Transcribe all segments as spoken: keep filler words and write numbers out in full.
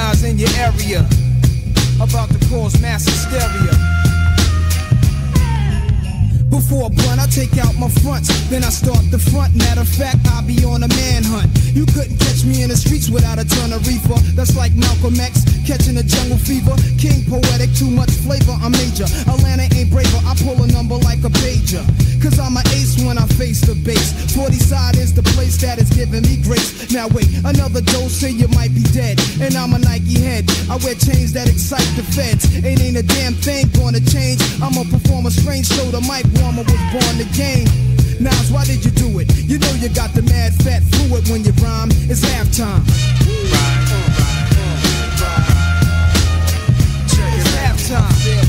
guys in your area about to cause mass hysteria. Before a blunt, I take out my fronts, then I start the front. Matter of fact, I'll be on a manhunt. You couldn't catch me in the streets without a ton of reefer. That's like Malcolm X catching a jungle fever. King poetic, too much flavor, I'm major. Atlanta ain't braver, I pull a number like a pager. Cause I'm an ace when I face the base. forty side is the place that is giving me grace. Now wait, another dose and you might be dead. And I'm a Nike head, I wear chains that excite the feds. It ain't a damn thing gonna change. I'ma perform a strange show, the mic warmer was born to game. Nas, why did you do it? You know you got the mad fat fluid when you rhyme. It's halftime. It's halftime.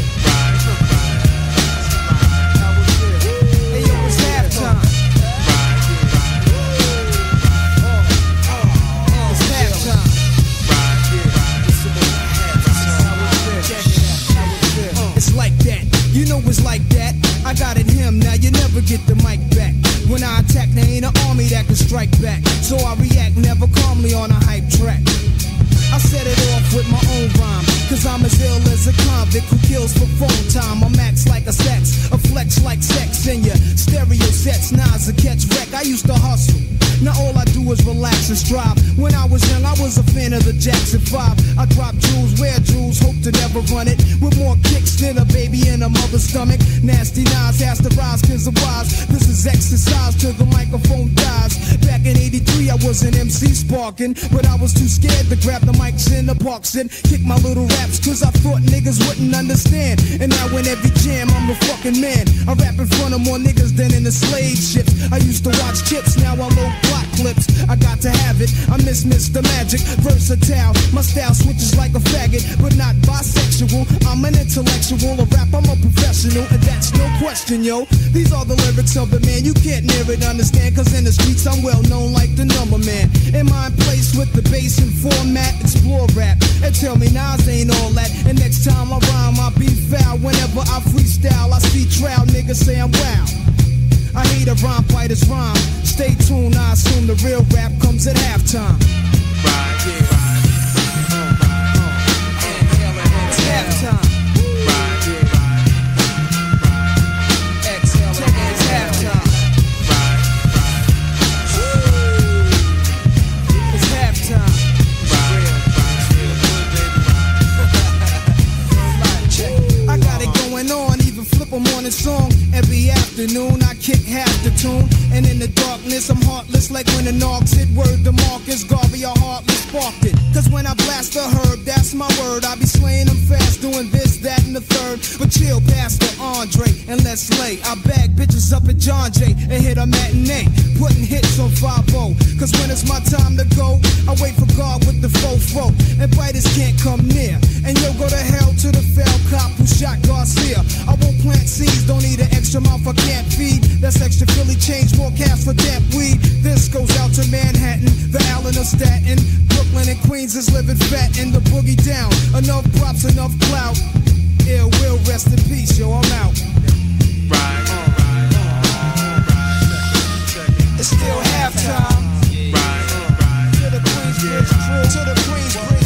You know it's like that. I got it him, now you never get the mic back. When I attack, there ain't an army that can strike back. So I react never calmly on a hype track. I set it off with my own rhyme, cause I'm as ill as a convict who kills for phone time. I'm max like a sex, a flex like sex in your stereo sets. Nas a catch wreck, I used to hustle. Now all I do is relax and strive. When I was young, I was a fan of the Jackson five. I drop jewels, wear jewels, hope to never run it. With more kicks than a baby in a mother's stomach. Nasty Nas has to rise cause of wise. This is exercise till the microphone dies. Back in eighty-three, I was an M C sparking, but I was too scared to grab the mics in the parks and kick my little raps cause I thought niggas wouldn't understand. And now in every jam, I'm a fucking man. I rap in front of more niggas than in the slave ships. I used to watch Chips, now I load plot clips. I got to have it, I miss Mister Magic. Versatile, my style switches like a faggot, but not bisexual. I'm an intellectual, a rap, I'm a professional, and that's no question, yo. These are the lyrics of the man, you can't near it understand, cause in the streets I'm well known like the number man. In my place with the bass and format, explore rap, and tell me Nas ain't all that. And next time I rhyme, I'll be foul. Whenever I freestyle, I see trial niggas say I'm wow. I hate a rhyme fighter's rhyme. Stay tuned, I assume the real rap comes at halftime. Right, yeah, right. Uh, uh, uh, it's halftime. Right, yeah, right. Exhale, check it, it's halftime. Right, right. It's halftime. Right. I got it going on, even flip a morning song. Every afternoon I kick half the tune, and in the darkness I'm heartless like when the Nogs hit. Word to Marcus Garvey, a heartless sparked it. Cause when I blast the herb, that's my word. I be slaying them fast, doing this, that, and the third. But chill, Pastor Andre, and let's lay. I bag bitches up at John Jay and hit a matinee, putting hits on five oh. Cause when it's my time to go, I wait for God with the fofo, and biters can't come near. And you'll go to hell to the fell cop who shot Garcia. I won't plant seeds, don't need an extra mouth I can't feed. That's extra Philly change, more cash for damp weed. This goes out to Manhattan, the Allen of Staten. Brooklyn and Queens is living fat in the boogie down. Enough props, enough clout. Ill will, rest in peace, yo, I'm out. Right. It's still halftime. Right. To the Queensbridge crew, to the Queensbridge.